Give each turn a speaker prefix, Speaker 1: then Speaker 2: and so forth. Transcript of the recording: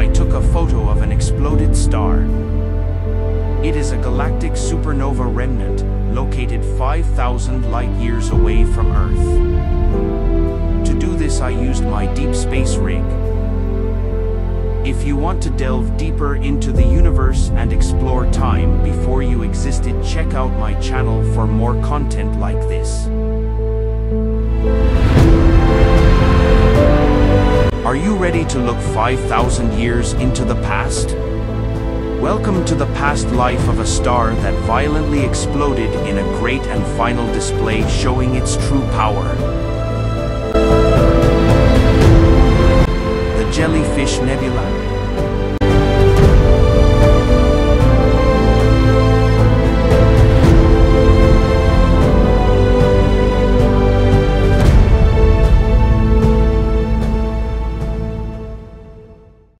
Speaker 1: I took a photo of an exploded star. It is a galactic supernova remnant located 5,000 light-years away from Earth. To do this, I used my deep space rig. If you want to delve deeper into the universe and explore time before you existed, check out my channel for more content like this. Are you ready to look 5,000 years into the past? Welcome to the past life of a star that violently exploded in a great and final display showing its true power. The Jellyfish Nebula.